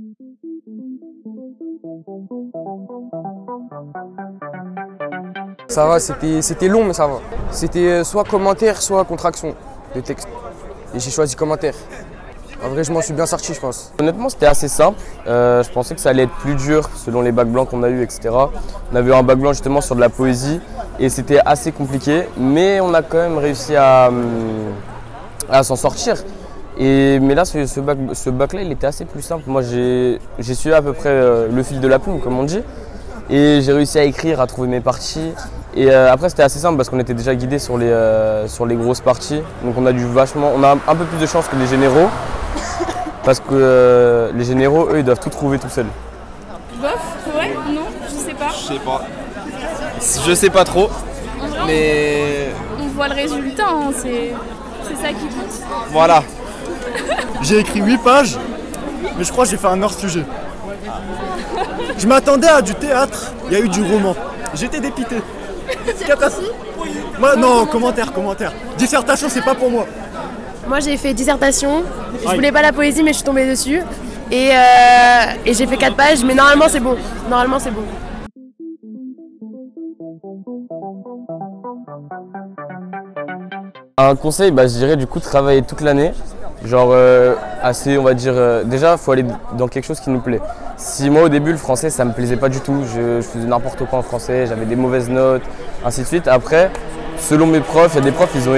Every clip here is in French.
Ça va, c'était long, mais ça va. C'était soit commentaire, soit contraction de texte. Et j'ai choisi commentaire. En vrai, je m'en suis bien sorti, je pense. Honnêtement, c'était assez simple. Je pensais que ça allait être plus dur selon les bacs blancs qu'on a eu, etc. On avait eu un bac blanc justement sur de la poésie et c'était assez compliqué, mais on a quand même réussi à s'en sortir. Mais là, ce bac-là, il était assez plus simple. Moi, j'ai suivi à peu près le fil de la plume, comme on dit. Et j'ai réussi à écrire, à trouver mes parties. Et après, c'était assez simple parce qu'on était déjà guidés sur les grosses parties. Donc on a un peu plus de chance que les généraux. Parce que les généraux, eux, ils doivent tout trouver tout seuls. Bof, ouais, non, je sais pas. Je sais pas trop, mais... On voit le résultat, hein, c'est ça qui compte. Voilà. J'ai écrit 8 pages, mais je crois que j'ai fait un hors-sujet. Je m'attendais à du théâtre, il y a eu du roman. J'étais dépité. Moi, non, commentaire. Dissertation, c'est pas pour moi. Moi j'ai fait dissertation, je voulais pas la poésie mais je suis tombée dessus et j'ai fait 4 pages mais normalement c'est bon. Un conseil, je dirais du coup travailler toute l'année. Genre on va dire, déjà il faut aller dans quelque chose qui nous plaît. Si moi au début le français ça me plaisait pas du tout, je faisais n'importe quoi en français, j'avais des mauvaises notes, ainsi de suite. Après, selon mes profs, il y a des profs, ils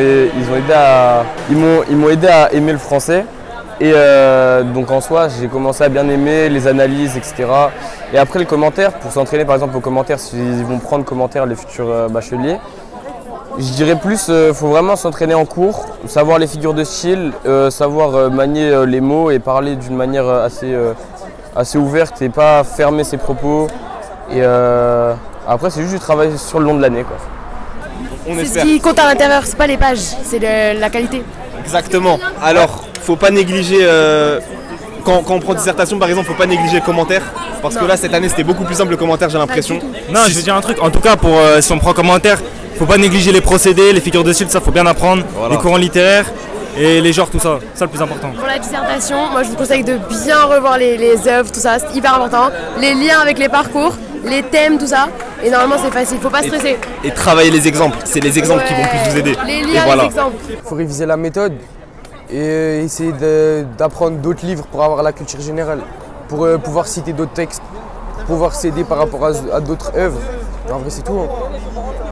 m'ont aidé à aimer le français. Et donc en soi, j'ai commencé à bien aimer les analyses, etc. Et après le commentaire, pour s'entraîner par exemple aux commentaires, s'ils vont prendre commentaire les futurs bacheliers, je dirais plus, faut vraiment s'entraîner en cours, savoir les figures de style, savoir manier les mots et parler d'une manière assez ouverte et pas fermer ses propos. Et après, c'est juste du travail sur le long de l'année, quoi. C'est ce qui compte à l'intérieur, c'est pas les pages, c'est la qualité. Exactement. Alors, faut pas négliger, quand on prend dissertation par exemple, faut pas négliger le commentaire. Parce que là, cette année, c'était beaucoup plus simple le commentaire, j'ai l'impression. Non, je vais dire un truc, en tout cas, si on prend commentaire, faut pas négliger les procédés, les figures de style, ça faut bien apprendre, voilà. Les courants littéraires et les genres, tout ça, c'est le plus important. Pour la dissertation, moi je vous conseille de bien revoir les œuvres, tout ça, c'est hyper important. Les liens avec les parcours, les thèmes, tout ça. Et normalement c'est facile, faut pas stresser. Et travailler les exemples, c'est les exemples qui vont plus vous aider. Les liens, les exemples. Il faut réviser la méthode et essayer d'apprendre d'autres livres pour avoir la culture générale, pour pouvoir citer d'autres textes, pour pouvoir s'aider par rapport à d'autres œuvres. En vrai c'est tout. Hein.